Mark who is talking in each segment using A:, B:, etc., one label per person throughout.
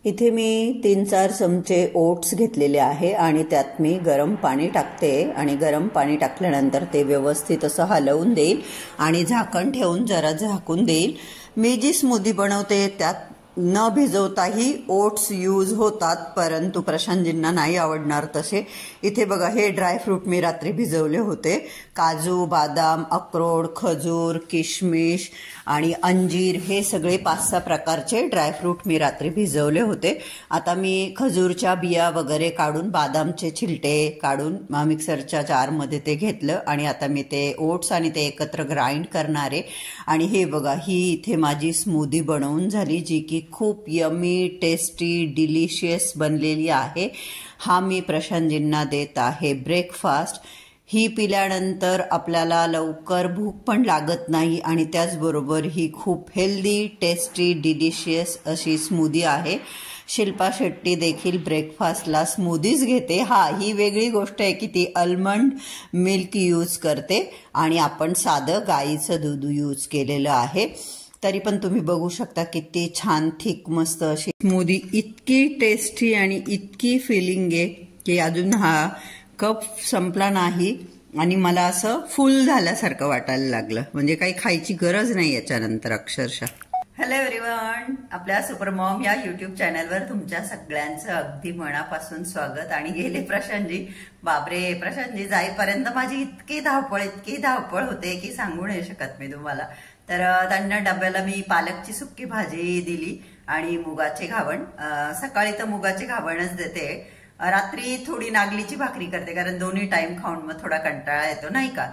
A: इथे मी 3-4 चमचे ओट्स घेतलेले आहे आणि त्यात मी गरम पाणी टाकते आणि गरम पाणी टाकल्यानंतर ते व्यवस्थित असं हलवून देईल आणि झाकण ठेवून जरा झाकून देईल। मी जी स्मूदी बनवते त्यात न भिजवताही ओट्स यूज होतात, परंतु प्रशांतजींना नाही आवडणार तसे। इथे बघा हे ड्रायफ्रूट मी रात्री भिजवले होते, काजू, बदाम, अक्रोड, खजूर, किशमिश आणि अंजीर हे सगळे 5-6 प्रकारचे ड्रायफ्रूट मी रात्री भिजवले होते। आता मी खजूरच्या बिया वगैरे काढून बदामचे छिलटे काढून मिक्सरच्या जारमध्ये ते घेतलं आणि आता मी ते ओट्स आणि ते एकत्र ग्राइंड करणार आहे। आणि हे बघा ही इथे माझी स्मूदी बनवून झाली, जी की खूप यमी, टेस्टी, डिलिशियस बनलेली आहे। हा मी प्रशांतजींना देत आहे ब्रेकफास्ट। ही पिल्यानंतर आपल्याला लवकर भूक पण लागत नाही आणि त्याचबरोबर ही खूप हेल्दी, टेस्टी, डिलिशियस अशी स्मूदी आहे। शिल्पा शेट्टी देखील ब्रेकफास्टला स्मूदीज घेते। ही वेगळी गोष्ट आहे की ती आल्मंड मिल्क यूज करते आणि आपण साधं गाईचं दूध यूज केलेलं आहे। तरी पण तुम्ही बघू शकता किती छान थिक मस्त अशी स्मूदी, इतकी टेस्टी आणि इतकी फिलिंग आहे की अजून हा कप संपला नाही आणि मला असं फुल झाल्यासारखं वाटायला लागलं, म्हणजे काही खायची गरज नाही याच्यानंतर अक्षरशः। हॅलो एव्हरीवन, आपल्या सुपरमॉम या यूट्यूब चॅनलवर तुमच्या सगळ्यांचं अगदी मनापासून स्वागत। आणि गेले प्रशांतजी, बापरे प्रशांतजी जाईपर्यंत माझी इतकी धावपळ होते की सांगू नाही शकत मी तुम्हाला। तर त्यांना डब्याला मी पालकची सुक्की भाजी दिली आणि मुगाचे घावण। सकाळी तर मुगाचे घावणच देते, रात्री थोडी नागलीची भाकरी करते, कारण दोन्ही टाइम खाऊन मग थोडा कंटाळा येतो नाही का।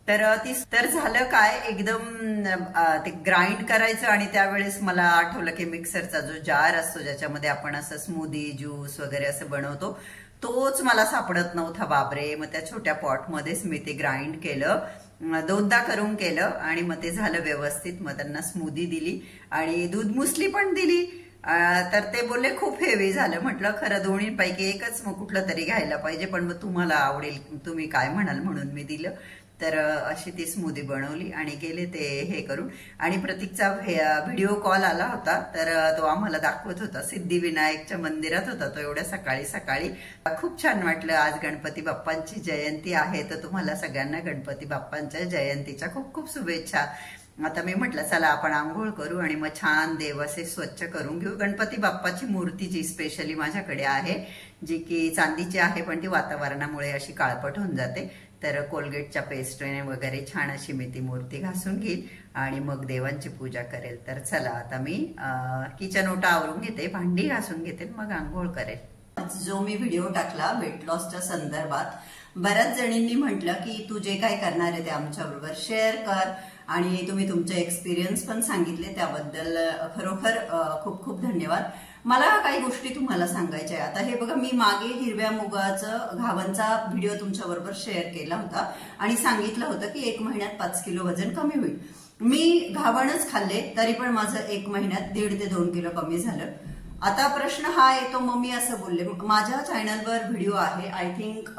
A: तर झालं काय, एकदम ते ग्राइंड करायचं आणि त्यावेळेस मला आठवलं की मिक्सरचा जो जार असतो ज्याच्यामध्ये आपण असं स्मूदी, ज्यूस वगैरे असं बनवतो, तोच मला सापडत नव्हता। बापरे, मग त्या छोट्या पॉटमध्येच मी ते ग्राइंड केलं, 2दा करून केलं आणि मग ते झालं व्यवस्थित। मग त्यांना स्मूदी दिली आणि दूध मुसली पण दिली। तर ते बोलले खूप हेवी झालं। म्हटलं खरं दोन्हीपैकी एकच मग कुठलं तरी घ्यायला पाहिजे, पण मग तुम्हाला आवडेल, तुम्ही काय म्हणाल म्हणून मी दिलं। तर अशी ती स्मूदी बनवली आणि गेले ते हे करून। आणि प्रतीकचा व्हिडिओ कॉल आला होता, तर तो आम्हाला दाखवत होता, सिद्धिविनायकच्या मंदिरात होता तो एवढ्या सकाळी सकाळी। खूप छान वाटलं। आज गणपती बाप्पांची जयंती आहे, तर तुम्हाला सगळ्यांना गणपती बाप्पांच्या जयंतीच्या खूप खूप शुभेच्छा। आता मी म्हटलं चला आपण आंघोळ करू आणि मग छान देव असे स्वच्छ करून घेऊ। गणपती बाप्पाची मूर्ती जी स्पेशली माझ्याकडे आहे, जी की चांदीची आहे, पण ती वातावरणामुळे अशी काळपट होऊन जाते, तर कोलगेटच्या पेस्टने वगैरे छान अशी मी ती मूर्ती घासून घेईल आणि मग देवांची पूजा करेल। तर चला आता मी किचन ओटा आवरून घेते, भांडी घासून घेते, मग आंघोळ करेल। जो मी व्हिडिओ टाकला वेट लॉसच्या संदर्भात, बऱ्याच जणींनी म्हटलं की तू जे काय करणार आहे ते आमच्याबरोबर शेअर कर आणि तुम्ही तुमचे एक्सपिरियन्स पण सांगितले, त्याबद्दल खरोखर खूप खूप धन्यवाद। मला काही गोष्टी तुम्हाला सांगायच्या आहे। आता हे बघा, मी मागे हिरव्या मुगाचं घावणचा व्हिडिओ तुमच्याबरोबर शेअर केला होता आणि सांगितलं होतं की 1 महिन्यात 5 किलो वजन कमी होईल। मी घावणच खाल्ले तरी पण माझं 1 महिन्यात 1.5 ते 2 किलो कमी झालं। आता प्रश्न हा येतो, मग मी असं बोलले, माझ्या चॅनलवर व्हिडिओ आहे, I think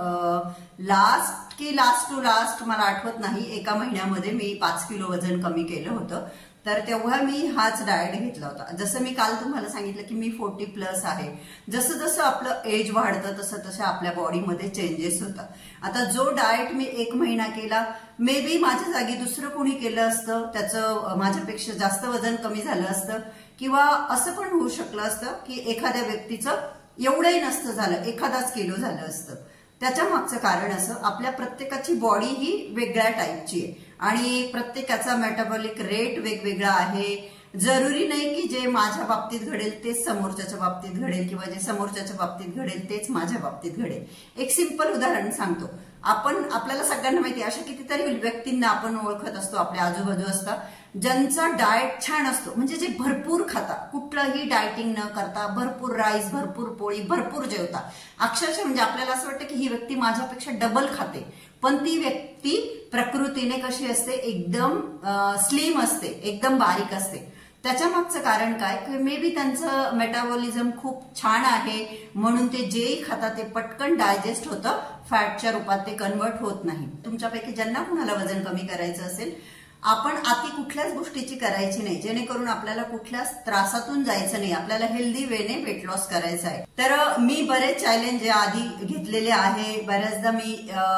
A: last to last मला आठवत नाही, 1 महिन्यामध्ये मी 5 किलो वजन कमी केलं होतं। तर तेव्हा मी हाच डाएट घेतला होता। जसं मी काल तुम्हाला सांगितलं की मी 40+ आहे, जसं जसं आपलं एज वाढतं तसं तसं आपल्या बॉडीमध्ये चेंजेस होतात। आता जो डाएट मी 1 महिना केला, मे बी माझ्या जागी दुसरं कोणी केलं असतं, त्याचं माझ्यापेक्षा जास्त वजन कमी झालं असतं, किंवा असं पण होऊ शकलं असतं की एखाद्या व्यक्तीचं एवढंही नसतं झालं, एखादाच किलो झालं असतं। त्याच्या मागचं कारण असं, आपल्या प्रत्येकाची बॉडी ही वेगळ्या टाईपची आहे आणि प्रत्येकाचा मेटाबॉलिक रेट वेगवेगळा आहे। जरुरी नाही की जे माझ्या बाबतीत घडेल तेच समोरच्याच्या बाबतीत घडेल, किंवा जे समोरच्याच्या बाबतीत घडेल तेच माझ्या बाबतीत घडेल। एक सिंपल उदाहरण सांगतो, आपल्याला सगळ्यांना माहिती, अशा कितीतरी व्यक्तींना आपण ओळखत असतो, आपल्या आजूबाजू असतात, ज्यांचा डाएट छान असतो, म्हणजे जे भरपूर खाता, कुठलंही डाएटिंग न करता भरपूर राईस, भरपूर पोळी, भरपूर जेवता, अक्षरशः म्हणजे आपल्याला असं वाटतं की ही व्यक्ती माझ्यापेक्षा डबल खाते, पण ती व्यक्ती प्रकृतीने कशी असते, एकदम स्लिम असते, एकदम बारीक असते। त्याच्या मागचं कारण काय, मे बी त्यांचं मेटाबॉलिझम खूप छान आहे म्हणून ते जेही खातात ते पटकन डायजेस्ट होतं, फॅटच्या रूपात ते कन्वर्ट होत नाही। तुमच्यापैकी ज्यांना कुणाला वजन कमी करायचं असेल, आपण अति कुठल्याच गोष्टीची करायची नाही, जेणेकरून आपल्याला कुठल्याच त्रासातून जायचं नाही. आपल्याला हेल्दी वेने वेट लॉस करायचं आहे. तर मी बरेच चॅलेंज आधी घेतलेले आहे. बऱ्याचदा मी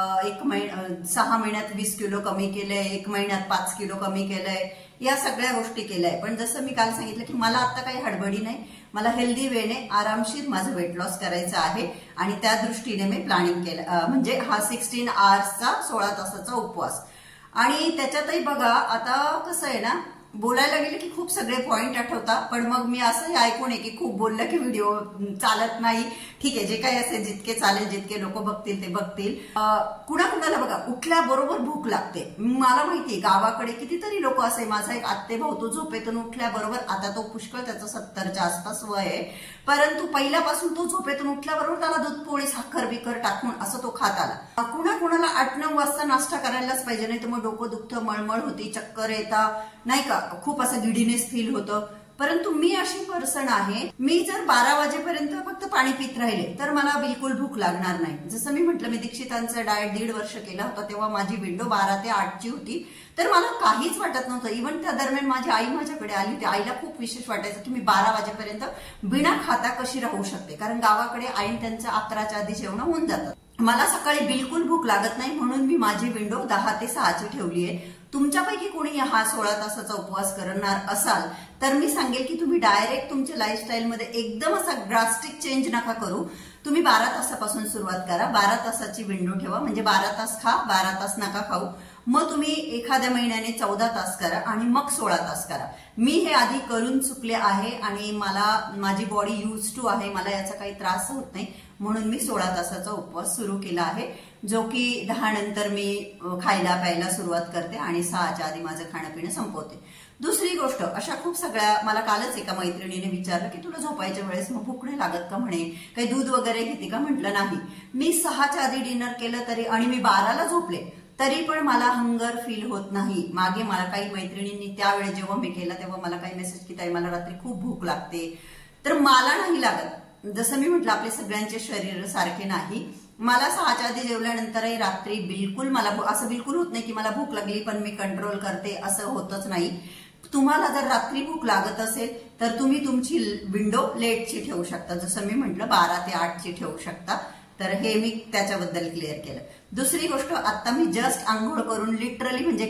A: 6 महिन्यात 20 किलो कमी केलंय, 1 महिन्यात 5 किलो कमी केलंय, या सगळ्या गोष्टी केल्या आहे. पण जसं मी काल सांगितलं की मला आता काही हडबडी नाही, मला हेल्दी वेने आरामशीर माझं वेट लॉस करायचं आहे आणि त्या दृष्टीने मी प्लॅनिंग केलं. म्हणजे हा 16 आवर्सचा 16 तासाचा उपवास. आणि त्याच्यातही बघा आता कसं आहे ना, बोलायला गेले की खूप सगळे पॉइंट आठवतात, पण मग मी असंही ऐकून की खूप बोललं की व्हिडिओ चालत नाही. ठीक आहे, जे काही असेल जितके चालेल, जितके लोक बघतील ते बघतील. कुणाकुणाला बघा उठल्याबरोबर भूक लागते. मला माहितीये गावाकडे कितीतरी लोक असे, माझा एक आत्ते भाऊ तो झोपेतून उठल्याबरोबर, आता तो पुष्कळ त्याचं 70च्या आसपास वय आहे, परंतु पहिल्यापासून तो झोपेतून उठल्याबरोबर त्याला दूध पोळी साखर बिकर टाकून असं तो खात आला. कुणाकुणाला 8-9 वाजता नाश्ता करायलाच पाहिजे, नाही तर मग डोकं दुखतं, मळमळ होती, चक्कर येतात, नाही का, खूप असं गिडीनेस फील होतं. परंतु मी अशी पर्सन आहे, मी जर 12 वाजेपर्यंत फक्त पाणी पित राहिले तर मला बिलकुल भूक लागणार नाही. जसं मी म्हटलं, मी दीक्षितांचं डाएट 1.5 वर्ष केला होता, तेव्हा माझी विंडो 12 ते 8 ची होती, तर मला काहीच वाटत नव्हतं. इव्हन त्या दरम्यान माझी आई माझ्याकडे आली होती. आईला खूप विशेष वाटायचं की मी 12 वाजेपर्यंत बिना खाता कशी राहू शकते, कारण गावाकडे आई त्यांचं 11च्या आधी जेवण होऊन जातात. मला सकाळी बिलकुल भूक लागत नाही, म्हणून मी माझी विंडो 10 ते 6 ची ठेवली आहे. तुमच्यापैकी कोणी हा 16 तासाचा उपवास करणार असाल तर मी सांगेल की तुम्ही डायरेक्ट तुमच्या लाईफस्टाईलमध्ये एकदम असा ड्रास्टिक चेंज नका करू. तुम्ही 12 तासापासून सुरुवात करा. 12 तासाची विंडो ठेवा, म्हणजे 12 तास खा, 12 तास नका खाऊ. मग तुम्ही एखाद्या महिन्याने 14 तास करा आणि मग 16 तास करा. मी हे आधी करून चुकले आहे आणि माझी बॉडी यूज टू आहे, मला याचा काही त्रास होत नाही, म्हणून मी 16 तासाचा उपवास सुरू केला आहे, जो की 10 नंतर मी खायला प्यायला सुरुवात करते आणि 6च्या आधी माझं खाणं पिणं संपवते. दुसरी गोष्ट, अशा खूप सगळ्या, मला कालच एका मैत्रिणीने विचारलं की तुला झोपायच्या वेळेस मग भूक नाही लागत का म्हणे, काही दूध वगैरे घेते का? म्हटलं नाही. मी 6च्या आधी डिनर केलं तरी आणि मी 12ला झोपले तरी पण मला हंगर फील होत नाही. मागे मला काही मैत्रिणींनी त्यावेळेस जेव्हा मी केला तेव्हा मला काही मेसेज की ताई मला रात्री खूप भूक लागते, तर मला नाही लागत. जसं मी म्हटलं, आपले सगळ्यांचे शरीर सारखे नाही. मला 6च्या आधी जेवल्यानंतरही रात्री बिलकुल मला असं बिलकुल होत नाही की मला भूक लागली पण मी कंट्रोल करते, असं होतच नाही. तुम्हाला जर रात्री भूक लागत असेल तर तुम्ही तुमची विंडो लेटची ठेवू शकता, जसं मी म्हटलं 12 ते 8 ची ठेवू शकता. तर हे मी त्याच्याबद्दल क्लिअर केलं. दुसरी गोष्ट, आता मी जस्ट आंघोळ करून लिटरली म्हणजे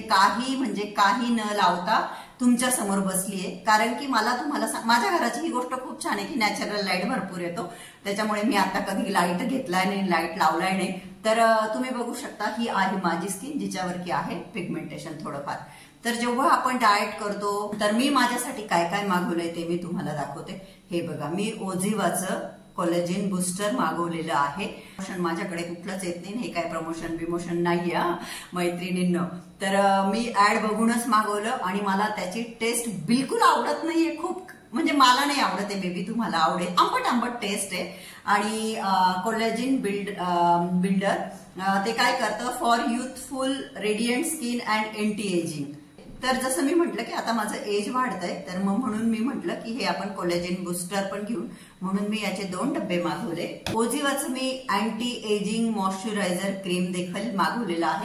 A: काही न लावता तुमच्या समोर बसलीये, कारण की मला तुम्हाला माझ्या घराची ही गोष्ट खूप छान आहे की नॅचरल लाईट भरपूर येतो, त्याच्यामुळे मी आता कधी लाईट घेतलाय नाही, लाईट लावलाय नाही. तर तुम्ही बघू शकता ही आहे माझी स्किन, जिच्यावर की आहे पिगमेंटेशन थोडंफार. तर जेव्हा आपण डाएट करतो तर मी माझ्यासाठी काय काय मागवलंय ते मी तुम्हाला दाखवते. हे बघा, मी ओझिवाचं कोलेजन बूस्टर मागवलेलं आहे. माझ्याकडे कुठलंच येत नाही, हे काय प्रमोशन बिमोशन नाही मैत्रिणींना. तर मी ऍड बघूनच मागवलं आणि मला त्याची टेस्ट बिलकुल आवडत नाहीये. खूप म्हणजे मला नाही आवडत आहे, मे बी तुम्हाला आवडेल. आंबट टेस्ट आहे. आणि कोलेजन बिल्डर ते काय करतं, for youthful radiant skin and anti ageing. तर जसं मी म्हटलं की आता माझं एज वाढतंय, तर मग म्हणून मी म्हटलं की हे आपण कोलेजन बूस्टर पण घेऊन, म्हणून मी याचे 2 डब्बे मागवले. ओझिवाचं मी अँटी एजिंग मॉइश्चरायझर क्रीम देखील मागवलेलं आहे.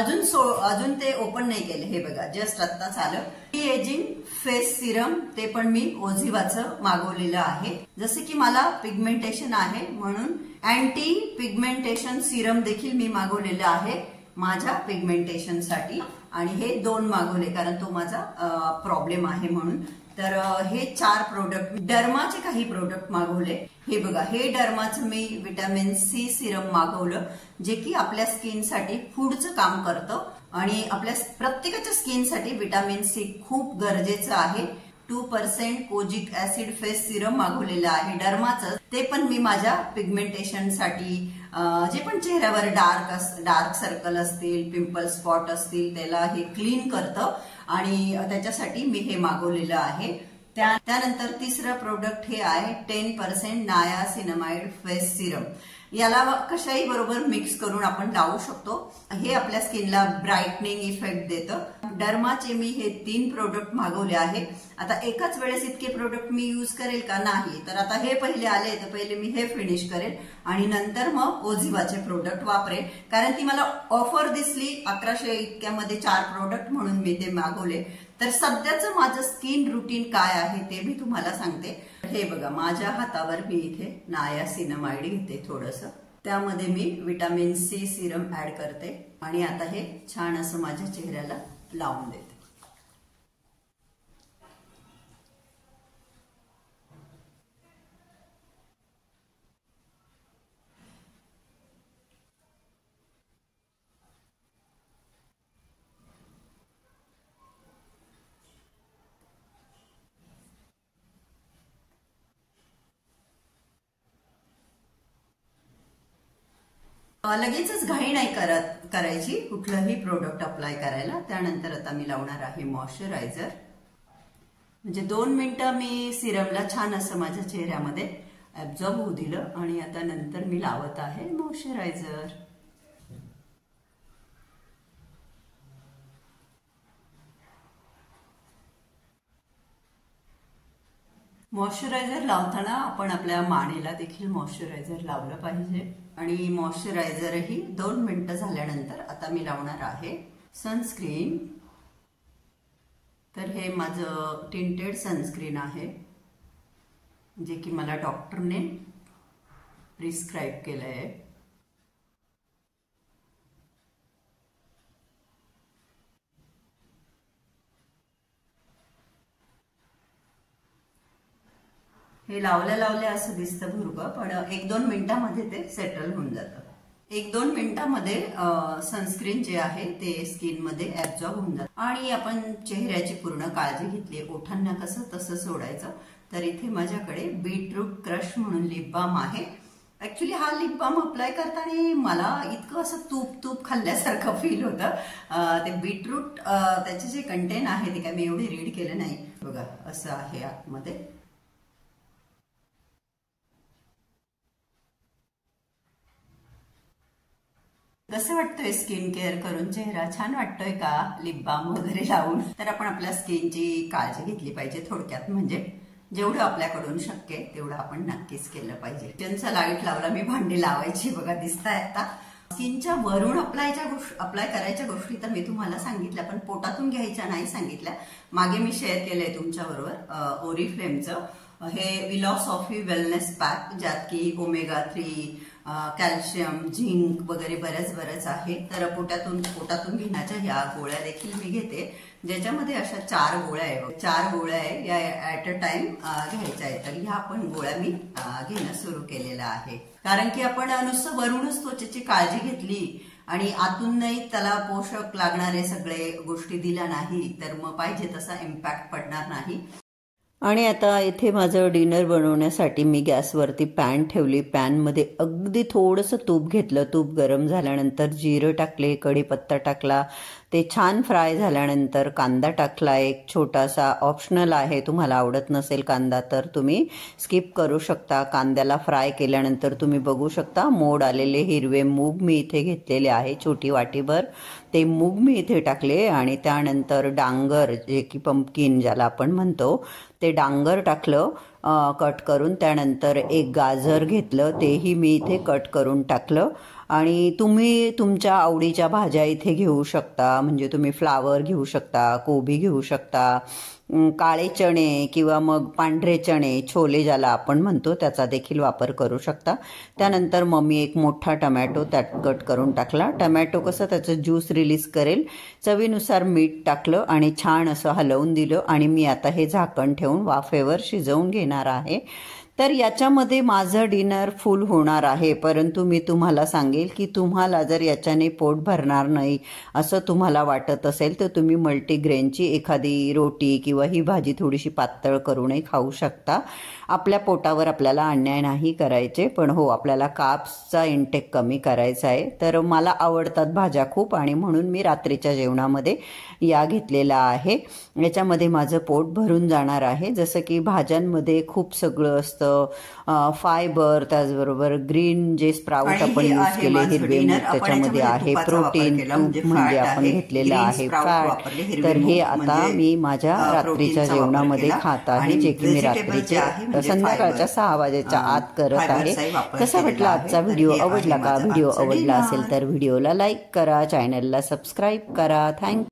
A: अजून ते ओपन नाही केले. हे बघा, जस्ट आत्ताच आलं. अँटी एजिंग फेस सिरम ते पण मी ओझिवाचं मागवलेलं आहे. जसे की मला पिगमेंटेशन आहे म्हणून अँटी पिगमेंटेशन सिरम देखील मी मागवलेलं आहे माझ्या पिगमेंटेशनसाठी. आणि हे 2 मागवले कारण तो माझा प्रॉब्लेम आहे म्हणून. तर हे 4 प्रोडक्ट, डर्माचे काही प्रोडक्ट मागवले. हे बघा, हे डर्माचं मी विटॅमिन सी सिरम मागवलं, जे की आपल्या स्किनसाठी फूडचं काम करतं आणि आपल्या प्रत्येकाच्या स्किनसाठी विटॅमिन सी खूप गरजेचं आहे. 2% कोजिक ऍसिड फेस सिरम मागवलेलं आहे डर्माचं. ते पण मी माझ्या पिगमेंटेशनसाठी, जे पण चेहऱ्यावर डार्क सर्कल असतील, पिंपल स्पॉट असतील, त्याला हे क्लीन करतं आणि त्याच्यासाठी मी हे मागवलेलं आहे. त्यानंतर तिसरं प्रोडक्ट हे आहे 10% नायासिनामाइड फेस सिरम. याला कशाही बरोबर मिक्स करून आपण लावू शकतो. हे आपल्या स्किनला ब्राईटनिंग इफेक्ट देतं. डर्माचे मी हे 3 प्रोडक्ट मागवले आहे. आता एकाच वेळेस इतके प्रोडक्ट मी यूज करेल का नाही, तर आता हे पहिले आले तर पहिले मी हे फिनिश करेल आणि नंतर मग ओझिवाचे प्रोडक्ट वापरेल, कारण ती मला ऑफर दिसली 1100 इतक्यामध्ये 4 प्रोडक्ट म्हणून मी ते मागवले. तर सध्याचं माझं स्किन रुटीन काय आहे ते मी तुम्हाला सांगते. हे बघा, माझ्या हातावर मी इथे नायासिनामाइड घेते थोडंसं, त्यामध्ये मी विटामिन सी सिरम ऍड करते आणि आता हे छान असं माझ्या चेहऱ्याला लावून देते. लगेचच घाई नाही करायची कुठलंही प्रोडक्ट अप्लाय करायला. त्यानंतर आता मी लावणार आहे मॉइश्चरायझर. म्हणजे 2 मिनिटं मी सिरमला छान असं माझ्या चेहऱ्यामध्ये ऍब्झॉर्ब होऊ दिलं आणि आता नंतर मी लावत आहे मॉइश्चरायझर. मॉइश्चरायझर लावताना आपण आपल्या मानेला देखील मॉइश्चरायझर लावलं पाहिजे आणि मॉइश्चरायझरही 2 मिनिटं झाल्यानंतर आता मी लावणार आहे सनस्क्रीन. तर हे माझं टिंटेड सनस्क्रीन आहे, जे की मला डॉक्टरने प्रिस्क्राईब केलं आहे. हे लावल्या लावल्या असं दिसतं भुरकं, पण 1-2 मिनिटांमध्ये ते सेटल होऊन जातं. 1-2 मिनिटांमध्ये सनस्क्रीन जे आहे ते स्किन मध्ये ऍब्झॉर्ब होऊन जातं आणि आपण चेहऱ्याची पूर्ण काळजी घेतली. ओठांना कसं तसं सोडायचं. तर इथे माझ्याकडे बीटरूट क्रश म्हणून लिप बाम आहे. ऍक्च्युली हा लिप बाम अप्लाय करताना मला इतकं असं तूप खाल्ल्यासारखं फील होतं. ते बीटरूट त्याचे जे कंटेंट आहे ते काय मी एवढे रीड केलं नाही. बघा असं आहे आतमध्ये. कसं वाटतंय स्किन केअर करून? चेहरा छान वाटतोय का लिप बाम वगैरे लावून? तर आपण आपल्या स्किनची काळजी घेतली पाहिजे. थोडक्यात म्हणजे जेवढं आपल्याकडून शक्य आहे तेवढं आपण नक्कीच केलं पाहिजे. किचनचा लाईट लावला मी, भांडी लावायची बघा दिसताय आता. स्किनच्या वरून अप्लाय करायच्या गोष्टी तर मी तुम्हाला सांगितल्या, पण पोटातून घ्यायच्या नाही सांगितल्या. मागे मी शेअर केलंय तुमच्याबरोबर ओरिफ्लेमचं हे विलॉसॉफी वेलनेस पॅक, ज्यात की ओमेगा 3 कॅल्शियम, झिंक वगैरे बरेच आहे. तर पोटातून घेण्याच्या ह्या गोळ्या देखील मी घेते, ज्याच्यामध्ये अशा 4 गोळ्या आहे. 4 गोळ्या आहे या ऍट अ टाइम घ्यायच्या आहेत. तर ह्या पण गोळ्या मी घेणं सुरू केलेलं आहे, कारण की आपण नुसतं वरूनच त्वचेची काळजी घेतली आणि आतून नाही त्याला पोषक लागणारे सगळे गोष्टी दिल्या नाही तर मग पाहिजे तसा इम्पॅक्ट पडणार नाही.
B: आणि आता इथे माझं डिनर बनवण्यासाठी मी गॅसवरती पॅन ठेवली. पॅनमध्ये अगदी थोडंसं तूप घेतलं. तूप गरम झाल्यानंतर जिरं टाकले, कढीपत्ता टाकला. ते छान फ्राय झाल्यानंतर कांदा टाकला. एक छोटासा ऑप्शनल आहे, तुम्हाला आवडत नसेल कांदा तर तुम्ही स्किप करू शकता. कांद्याला फ्राय केल्यानंतर तुम्ही बघू शकता मोड आलेले हिरवे मूग मी इथे घेतलेले आहे, छोटी वाटीभर. ते मूग मी इथे टाकले आणि त्यानंतर डांगर, जे की पंपकिन ज्याला आपण म्हणतो, ते डांगर टाकलं कट करून. त्यानंतर एक गाजर घेतलं, तेही मी इथे कट करून टाकलं. आणि तुम्ही तुमच्या आवडीच्या भाज्या इथे घेऊ शकता. म्हणजे तुम्ही फ्लावर घेऊ शकता, कोबी घेऊ शकता, काळे चणे किंवा मग पांढरे चणे, छोले ज्याला आपण म्हणतो, त्याचा देखील वापर करू शकता. त्यानंतर मग मी एक मोठा टमॅटो त्यात कट करून टाकला. टमॅटो कसं त्याचं ज्यूस रिलीज करेल. चवीनुसार मीठ टाकलं आणि छान असं हलवून दिलं आणि मी आता हे झाकण ठेवून वाफेवर शिजवून घेणार आहे. तर याच्यामध्ये माझं डिनर फुल होणार आहे, परंतु मी तुम्हाला सांगेल की तुम्हाला जर याच्याने पोट भरणार नाही असं तुम्हाला वाटत असेल तर तुम्ही मल्टीग्रेनची एखादी रोटी किंवा ही भाजी थोडीशी पातळ करूनही खाऊ शकता. आपल्या पोटावर आपल्याला अन्याय नाही करायचे, पण हो आपल्याला कार्ब्सचा इंटेक कमी करायचा आहे. तर मला आवडतात भाज्या खूप आणि म्हणून मी रात्रीच्या जेवणामध्ये या घेतलेला आहे. याच्यामध्ये माझं पोट भरून जाणार आहे. जसं की भाज्यांमध्ये खूप सगळं असतं, फायबर, त्याचबरोबर ग्रीन जे स्प्राउट आपण यूज केले हिरवे मूग त्याच्यामध्ये आहे, प्रोटीन, तूप म्हणजे आपण घेतलेलं आहे फॅट. तर हे आता मी माझ्या रात्रीच्या जेवणामध्ये खात आहे, जे की मी रात्रीचे संध्याकाळच्या 6 वाजेच्या आत करत आहे. कसा वाटला आजचा व्हिडिओ? आवडला का? व्हिडिओ आवडला असेल तर व्हिडिओला लाईक करा, चॅनलला सबस्क्राईब करा. थँक्यू.